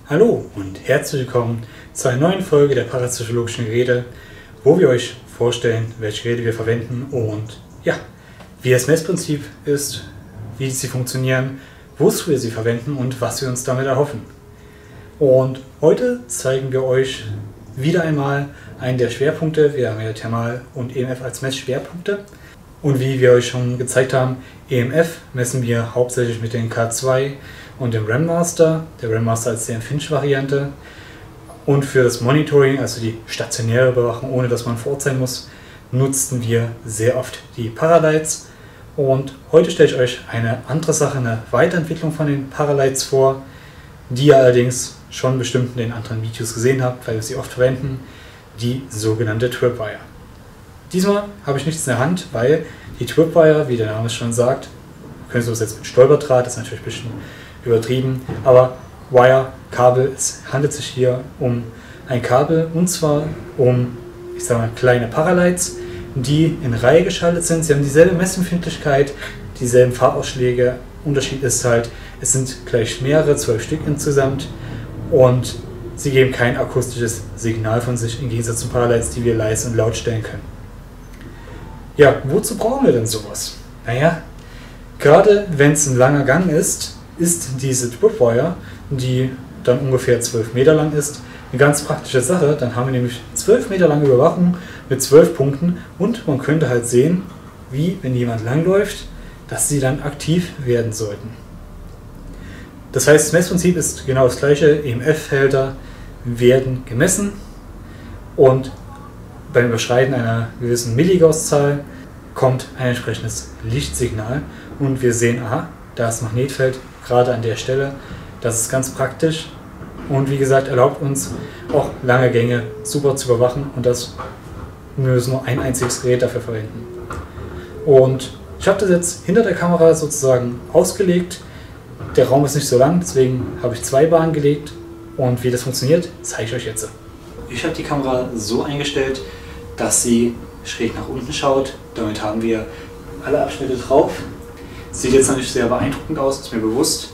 Hallo und herzlich willkommen zu einer neuen Folge der Parapsychologischen Geräte, wo wir euch vorstellen, welche Geräte wir verwenden und ja, wie das Messprinzip ist, wie sie funktionieren, wozu wir sie verwenden und was wir uns damit erhoffen. Und heute zeigen wir euch wieder einmal einen der Schwerpunkte. Wir haben ja Thermal und EMF als Messschwerpunkte. Und wie wir euch schon gezeigt haben, EMF messen wir hauptsächlich mit den K2 und dem RAM Master. Der RAM Master als der Finch-Variante. Und für das Monitoring, also die stationäre Überwachung, ohne dass man vor Ort sein muss, nutzten wir sehr oft die Paralights. Und heute stelle ich euch eine andere Sache, eine Weiterentwicklung von den Paralights vor, die ihr allerdings schon bestimmt in den anderen Videos gesehen habt, weil wir sie oft verwenden, die sogenannte Tripwire. Diesmal habe ich nichts in der Hand, weil die Tripwire, wie der Name es schon sagt, wir können es übersetzen mit Stolperdraht, das ist natürlich ein bisschen übertrieben, aber Wire, Kabel, es handelt sich hier um ein Kabel und zwar um, ich sage mal, kleine Paralights, die in Reihe geschaltet sind. Sie haben dieselbe Messempfindlichkeit, dieselben Farbausschläge. Unterschied ist halt, es sind gleich mehrere, 12 Stück insgesamt und sie geben kein akustisches Signal von sich, im Gegensatz zu Paralights, die wir leise und laut stellen können. Ja, wozu brauchen wir denn sowas? Naja, gerade wenn es ein langer Gang ist diese Tripwire, die dann ungefähr 12 Meter lang ist, eine ganz praktische Sache. Dann haben wir nämlich 12 Meter lange Überwachung mit 12 Punkten und man könnte halt sehen, wie, wenn jemand langläuft, dass sie dann aktiv werden sollten. Das heißt, das Messprinzip ist genau das gleiche. EMF-Felder werden gemessen und beim Überschreiten einer gewissen Milligauss-Zahl kommt ein entsprechendes Lichtsignal und wir sehen, aha, da ist ein Magnetfeld gerade an der Stelle. Das ist ganz praktisch und wie gesagt erlaubt uns auch lange Gänge super zu überwachen und das müssen nur ein einziges Gerät dafür verwenden. Und ich habe das jetzt hinter der Kamera sozusagen ausgelegt. Der Raum ist nicht so lang, deswegen habe ich 2 Bahnen gelegt und wie das funktioniert, zeige ich euch jetzt. Ich habe die Kamera so eingestellt, dass sie schräg nach unten schaut. Damit haben wir alle Abschnitte drauf. Sieht jetzt noch nicht sehr beeindruckend aus, ist mir bewusst.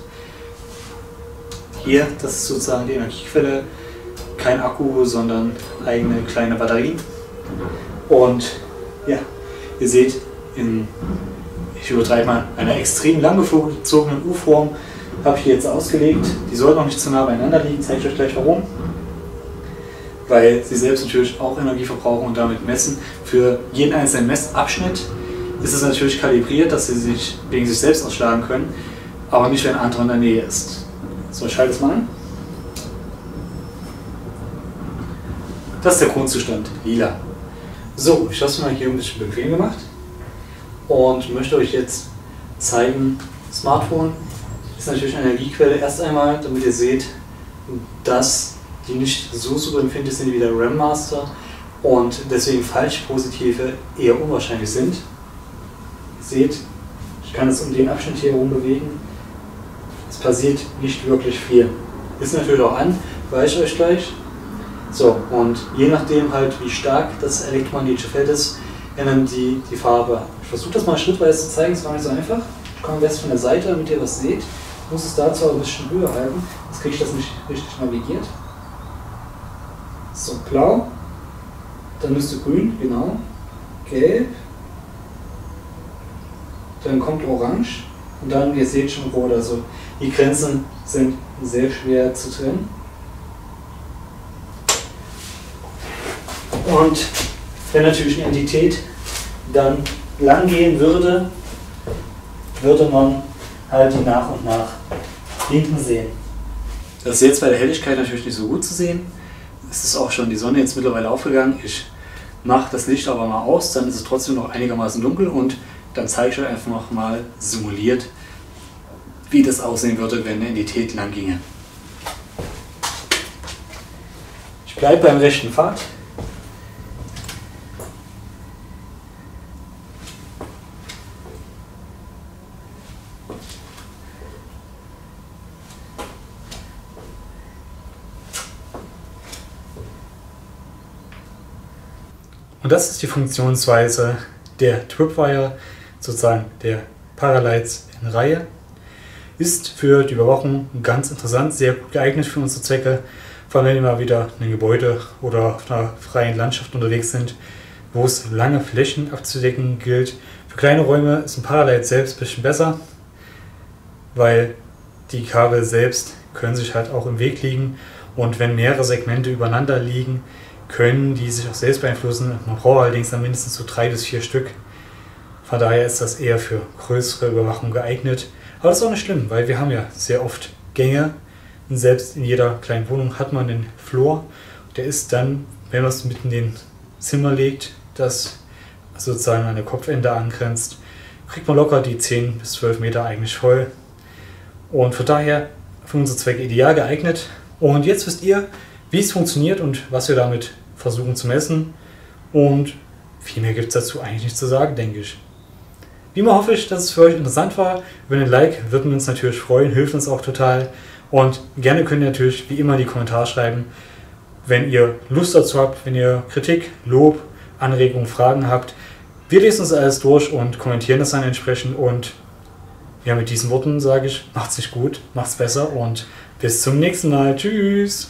Hier, das ist sozusagen die Energiequelle, kein Akku, sondern eigene kleine Batterie. Und ja, ihr seht, ich übertreibe mal, einer extrem langgezogenen U-Form habe ich die jetzt ausgelegt. Die soll noch nicht zu nah beieinander liegen, zeige ich euch gleich warum. Weil sie selbst natürlich auch Energie verbrauchen und damit messen. Für jeden einzelnen Messabschnitt ist es natürlich kalibriert, dass sie sich wegen sich selbst ausschlagen können, aber nicht, wenn ein anderer in der Nähe ist. So, ich schalte es mal an. Das ist der Grundzustand, lila. So, ich habe es mal hier ein bisschen bequem gemacht und möchte euch jetzt zeigen, Smartphone ist natürlich eine Energiequelle. Erst einmal, damit ihr seht, dass die nicht so super empfindlich sind wie der RAM Master und deswegen falsch positive eher unwahrscheinlich sind. Ihr seht, ich kann es um den Abschnitt hier herum bewegen. Es passiert nicht wirklich viel. Ist natürlich auch an, weiß ich euch gleich. So, und je nachdem halt wie stark das elektromagnetische Feld ist, ändern die Farbe. Ich versuche das mal schrittweise zu zeigen, es war nicht so einfach. Ich komme jetzt von der Seite, damit ihr was seht. Ich muss es dazu ein bisschen höher halten, sonst kriege ich das nicht richtig navigiert. So, blau, dann müsste grün, genau, gelb, dann kommt orange und dann, ihr seht schon rot, also die Grenzen sind sehr schwer zu trennen. Und wenn natürlich eine Entität dann lang gehen würde, würde man halt die nach und nach hinten sehen. Das ist jetzt bei der Helligkeit natürlich nicht so gut zu sehen. Es ist auch schon die Sonne jetzt mittlerweile aufgegangen. Ich mache das Licht aber mal aus, dann ist es trotzdem noch einigermaßen dunkel und dann zeige ich euch einfach noch mal simuliert, wie das aussehen würde, wenn eine Entität lang ginge. Ich bleibe beim rechten Pfad. Und das ist die Funktionsweise der Tripwire, sozusagen der Paralights in Reihe. ist für die Überwachung ganz interessant, sehr gut geeignet für unsere Zwecke. Vor allem, wenn wir mal wieder in einem Gebäude oder auf einer freien Landschaft unterwegs sind, wo es lange Flächen abzudecken gilt. Für kleine Räume ist ein Paralight selbst ein bisschen besser, weil die Kabel selbst können sich halt auch im Weg liegen und wenn mehrere Segmente übereinander liegen, können die sich auch selbst beeinflussen. Man braucht allerdings dann mindestens so 3 bis 4 Stück. Von daher ist das eher für größere Überwachung geeignet. Aber das ist auch nicht schlimm, weil wir haben ja sehr oft Gänge. Und selbst in jeder kleinen Wohnung hat man den Flur. Der ist dann, wenn man es mitten in den Zimmer legt, das sozusagen an der Kopfende angrenzt, kriegt man locker die 10 bis 12 Meter eigentlich voll. Und von daher für unsere Zwecke ideal geeignet. Und jetzt wisst ihr, wie es funktioniert und was wir damit versuchen zu messen. Und viel mehr gibt es dazu eigentlich nicht zu sagen, denke ich. Wie immer hoffe ich, dass es für euch interessant war. Über den Like würden wir uns natürlich freuen, hilft uns auch total. Und gerne könnt ihr natürlich wie immer in die Kommentare schreiben, wenn ihr Lust dazu habt, wenn ihr Kritik, Lob, Anregungen, Fragen habt. Wir lesen uns alles durch und kommentieren das dann entsprechend. Und ja, mit diesen Worten sage ich, macht's nicht gut, macht's besser und bis zum nächsten Mal. Tschüss!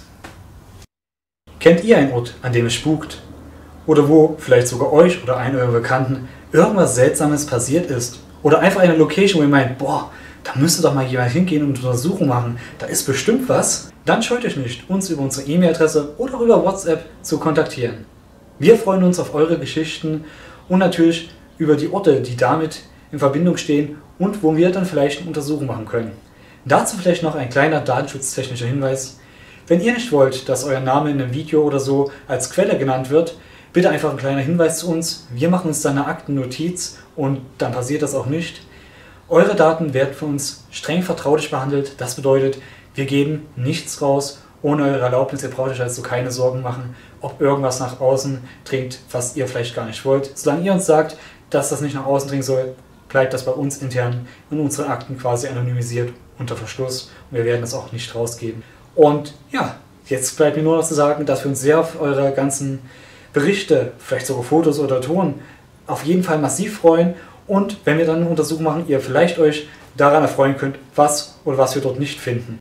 Kennt ihr einen Ort, an dem es spukt? Oder wo vielleicht sogar euch oder einen eurer Bekannten irgendwas Seltsames passiert ist? Oder einfach eine Location, wo ihr meint, boah, da müsste doch mal jemand hingehen und eine Untersuchung machen, da ist bestimmt was? Dann scheut euch nicht, uns über unsere E-Mail-Adresse oder über WhatsApp zu kontaktieren. Wir freuen uns auf eure Geschichten und natürlich über die Orte, die damit in Verbindung stehen und wo wir dann vielleicht eine Untersuchung machen können. Dazu vielleicht noch ein kleiner datenschutztechnischer Hinweis. Wenn ihr nicht wollt, dass euer Name in einem Video oder so als Quelle genannt wird, bitte einfach ein kleiner Hinweis zu uns. Wir machen uns dann eine Aktennotiz und dann passiert das auch nicht. Eure Daten werden von uns streng vertraulich behandelt. Das bedeutet, wir geben nichts raus ohne eure Erlaubnis. Ihr braucht euch also keine Sorgen machen, ob irgendwas nach außen dringt, was ihr vielleicht gar nicht wollt. Solange ihr uns sagt, dass das nicht nach außen dringen soll, bleibt das bei uns intern in unseren Akten quasi anonymisiert unter Verschluss und wir werden das auch nicht rausgeben. Und ja, jetzt bleibt mir nur noch zu sagen, dass wir uns sehr auf eure ganzen Berichte, vielleicht sogar Fotos oder Ton, auf jeden Fall massiv freuen und wenn wir dann eine Untersuchung machen, ihr vielleicht euch daran erfreuen könnt, was oder was wir dort nicht finden.